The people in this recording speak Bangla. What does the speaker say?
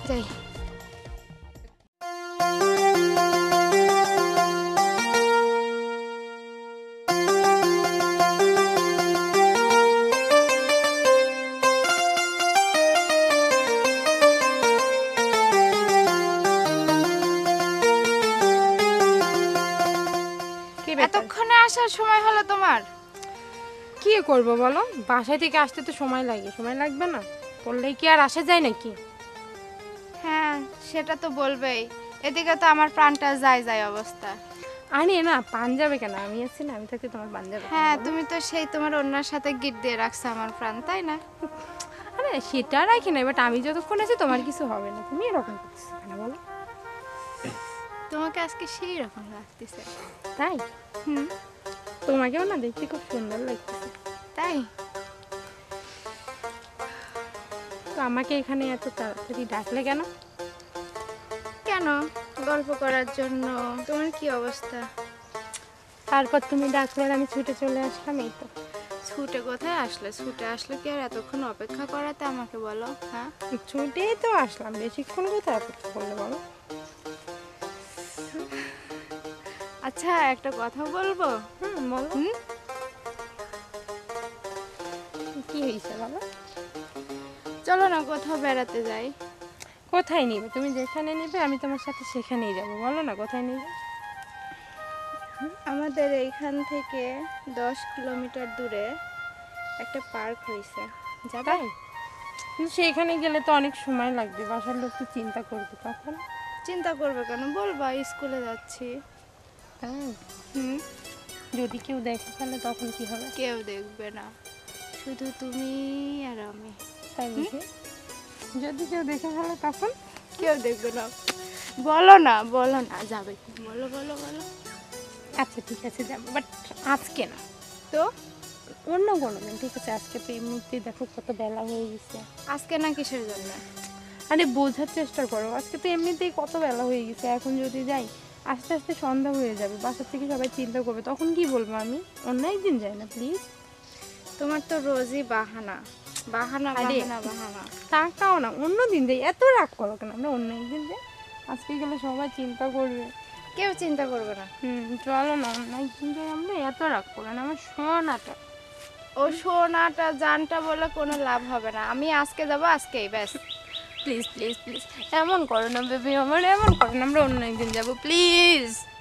যাই। এতক্ষণে আসার সময় হলো তোমার? কি করব বলো, বাসায় থেকে আসতে তো সময় লাগে, সময় লাগবে না? বললেই কি আর আসা যায় নাকি? হ্যাঁ সেটা তো বলবেই, এদিকে তো আমার প্রাণটা যায় যায় অবস্থা। আরে না, পাঞ্জাবে কেন? আমি আছি না, আমি থাকতে তোমার পাঞ্জাবে। হ্যাঁ তুমি তো সেই তোমার অন্যের সাথে গিট দিয়ে রাখছো আমার প্রাণ, তাই না? আরে সেটা রাখি না, বাট আমি যতক্ষণ আছি তোমার কিছু হবে না। তুমি এরকম করতেছো কেন বলো? তোমাকে আজকে সেই রকম লাগতেছে। তাই? তোমাকেও না দেখতে খুব সুন্দর লাগতেছে। তাই? তো আমাকে এখানে এত তাড়াতাড়ি ডাকলে কেন? কেন, গল্প করার জন্য। তোমার কি অবস্থা? তারপর তুমি ডাকলে আমি ছুটে চলে আসলাম, এই তো। ছুটে কোথায় আসলে? ছুটে আসলে কি আর এতক্ষণ অপেক্ষা করাতে আমাকে বলো? হ্যাঁ ছুটেই তো আসলাম, বেশিক্ষণ কোথায় অপেক্ষা করলে বলো? আচ্ছা একটা কথা বলবো? বলো। কি হয়েছে বলো? চলো না কোথাও বেড়াতে যাই। কোথায় নিবে? তুমি যেখানে নিবে আমি তোমার সাথে সেখানেই যাবো। বলো না কোথায় নিবে? আমাদের এইখান থেকে 10 কিলোমিটার দূরে একটা পার্ক হয়েছে, যাবে? কিন্তু সেখানে গেলে তো অনেক সময় লাগবে, বাসার লোক তো চিন্তা করবে তখন। চিন্তা করবে কেন, বলবা স্কুলে যাচ্ছি। যদি কেউ দেখে তাহলে তখন কি হবে? কেউ দেখবে না, শুধু তুমি আর আমি। তাই বুঝি? যদি কেউ দেখে ফেলে তখন? কেউ দেখবে না। বলো না, বলো না, যাবে কি? বলো বলো বলো। আচ্ছা ঠিক আছে যাবো, বাট আজকে না তো অন্য কোনো দিন। ঠিক আছে, আজকে তো এমনিতেই দেখো কত বেলা হয়ে গেছে। আজকে না কিসের জন্য? আরে বোঝার চেষ্টা করো, আজকে তো এমনিতেই কত বেলা হয়ে গেছে। এখন যদি যাই আস্তে আস্তে সন্ধ্যা হয়ে যাবে, বাসার থেকে সবাই চিন্তা করবে, তখন কি বলবো আমি? অন্য একদিন যাই না প্লিজ? তোমার তো রোজই বাহানা বাহানা বাহানা বাহানা। তাকাও না, অন্য দিন যাই। এত রাগ করো কেন? আমরা অন্য একদিন যাই, আজকে গেলে সবাই চিন্তা করবে। কেউ চিন্তা করবে না। চলো না, অন্য একদিন যাই আমরা। এত রাগ করো না, আমার সোনাটা। ও সোনাটা জানটা বলে কোনো লাভ হবে না। আমি আজকে যাবো, আজকেই ব্যাস। প্লিজ প্লিজ প্লিজ, এমন করো না বেবি আমার, এমন করো না। আমরা অন্য একদিন যাবো প্লিজ।